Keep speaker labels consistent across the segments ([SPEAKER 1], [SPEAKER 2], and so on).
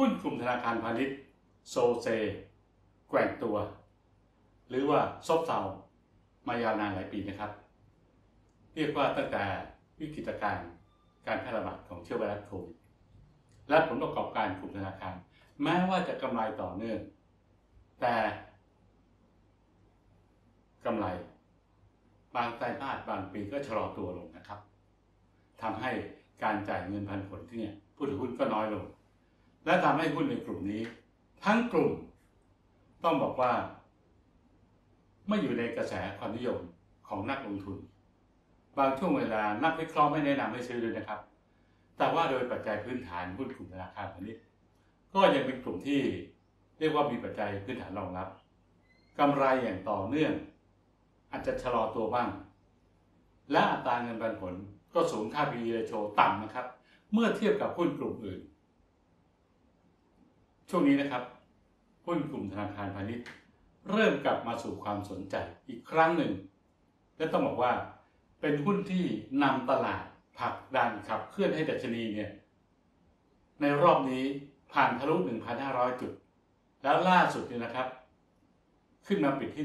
[SPEAKER 1] หุ้นกลุ่มธนาคารพาณิชย์โซเซแกว่งตัวหรือว่าซบเซามายาวนานหลายปีนะครับเรียกว่าตั้งแต่วิกฤตการณ์การแพร่ระบาดของเชื้อไวรัสโควิดและผลประกอบการกลุ่มธนาคารแม้ว่าจะกำไรต่อเนื่องแต่กำไรบางไตรมาสบางปีก็ชะลอตัวลงนะครับทำให้การจ่ายเงินปันผลที่เนี่ยผู้ถือหุ้นก็น้อยลงและทำให้หุ้นในกลุ่มนี้ทั้งกลุ่มต้องบอกว่าไม่อยู่ในกระแสความนิยมของนักลงทุนบางช่วงเวลานักวิเคราะห์ไม่แนะนำให้ซื้อเลยนะครับแต่ว่าโดยปัจจัยพื้นฐานหุ้นกลุ่มธนาคารพาณิชย์ก็ยังเป็นกลุ่มที่เรียกว่ามีปัจจัยพื้นฐานรองรับกำไรอย่างต่อเนื่องอาจจะชะลอตัวบ้างและอัตราเงินปันผลก็สูงค่า PE ratio ต่ำนะครับเมื่อเทียบกับหุ้นกลุ่มอื่นช่วงนี้นะครับหุ้นกลุ่มธนาคารพาณิชย์เริ่มกลับมาสู่ความสนใจอีกครั้งหนึ่งและต้องบอกว่าเป็นหุ้นที่นำตลาดผลักดันขับเคลื่อนให้ดัชนีเนี่ยในรอบนี้ผ่านทะลุ 1,500 จุดแล้วล่าสุดนี่นะครับขึ้นมาปิดที่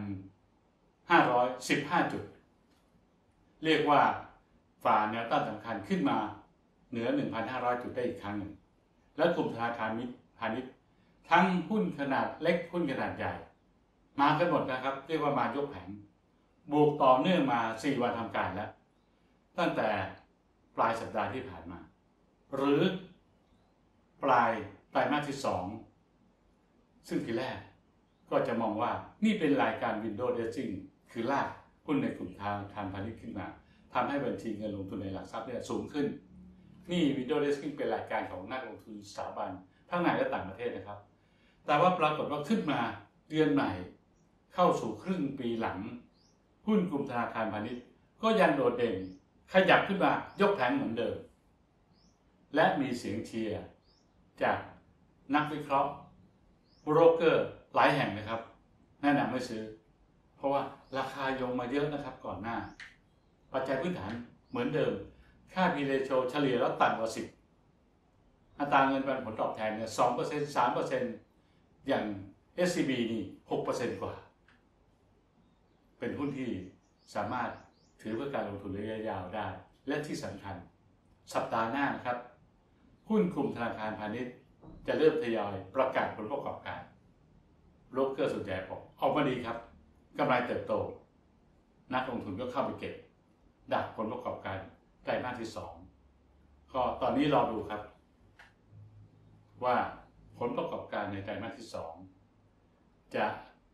[SPEAKER 1] 1,515 จุดเรียกว่าฝ่าแนวต้านสำคัญขึ้นมาเหนือ 1,500 จุดได้อีกครั้งหนึ่งและกลุ่มธนาคารพาณิชย์ทั้งหุ้นขนาดเล็กหุ้นขนาดใหญ่มากันหมดนะครับเรียกว่ามายกแผงบวกต่อเนื่องมา4วันทำการแล้วตั้งแต่ปลายสัปดาห์ที่ผ่านมาหรือปลายไตรมาสที่2ซึ่งทีแรกก็จะมองว่านี่เป็นรายการ Window Dressing คือลากหุ้นในกลุ่มธนาคารพาณิชย์ขึ้นมาทำให้บัญชีเงินลงทุนในหลักทรัพย์เนี่ยสูงขึ้นนี่ Window Dressing เป็นรายการของนักลงทุนสถาบันทั้งในและต่างประเทศนะครับแต่ว่าปรากฏว่าขึ้นมาเดือนใหม่เข้าสู่ครึ่งปีหลังหุ้นกลุ่มธนาคารพาณิชย์ก็ยังโดดเด่นขยับขึ้นมายกแผงเหมือนเดิมและมีเสียงเชียร์จากนักวิเคราะห์โบรกเกอร์หลายแห่งนะครับแนะนำให้ซื้อเพราะว่าราคาลงมาเยอะนะครับก่อนหน้าปัจจัยพื้นฐานเหมือนเดิมค่า P/E ratio เฉลี่ยแล้วต่ำกว่า10อัตราเงินปันผลตอบแทนเนี่ย 2% 3% อย่าง SCB นี่ 6% กว่าเป็นหุ้นที่สามารถถือเพื่อการลงทุนระยะยาวได้และที่สำคัญสัปดาห์หน้านะครับหุ้นกลุ่มธนาคารพาณิชย์จะเริ่มทยอยประกาศผลประกอบการโบรกเกอร์ส่วนใหญ่ออกมาดีครับกำไรเติบโตนักลงทุนก็เข้าไปเก็บดักผลประกอบการไตรมาสที่2ก็ตอนนี้รอดูครับว่าผลประกอบการในไตรมาสที่2จะ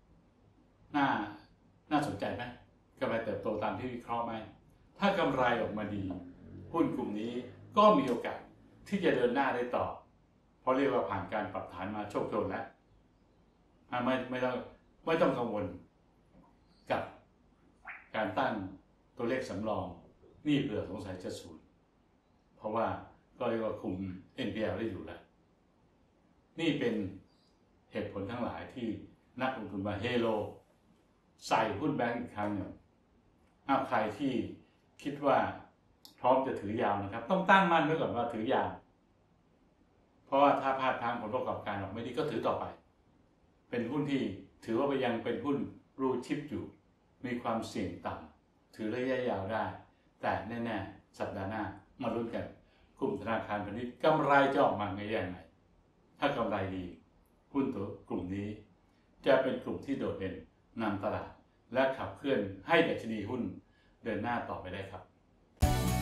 [SPEAKER 1] น่าสนใจไหมกำไรเติบโตตามที่วิเคราะห์ไหมถ้ากำไรออกมาดีหุ้นกลุ่มนี้ก็มีโอกาสที่จะเดินหน้าได้ต่อเพราะเรียกว่าผ่านการปรับฐานมาโชคโชนแล้วไม่ต้องกังวลกับการตั้งตัวเลขสำรองนี่เผื่อสงสัยจะสูญเพราะว่าก็เรียกว่าคุม NPL ได้อยู่แล้วนี่เป็นเหตุผลทั้งหลายที่นักลงทุนมาเฮโลใส่หุ้นแบงก์อีกครั้งหนึ่งใครที่คิดว่าพร้อมจะถือยาวนะครับต้องตั้งมั่นไว้ก่อนว่าถือยาวเพราะว่าถ้าพลาดทางผลประกอบการออกไม่ดีก็ถือต่อไปเป็นหุ้นที่ถือว่าไปยังเป็นหุ้นรูชิปอยู่มีความเสี่ยงต่ำถือระยะยาวได้แต่แน่ๆสัปดาห์หน้ามาลุ้นกันกลุ่มธนาคารพาณิชย์กำไรจะออกมาในอย่างไรถ้ากำไรดีหุ้นตัวกลุ่มนี้จะเป็นกลุ่มที่โดดเด่นนำตลาดและขับเคลื่อนให้ดัชนีหุ้นเดินหน้าต่อไปได้ครับ